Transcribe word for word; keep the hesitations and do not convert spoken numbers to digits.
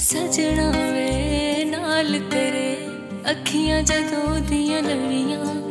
सजना वे नाल तेरे अखियां जदों दियां लड़ियां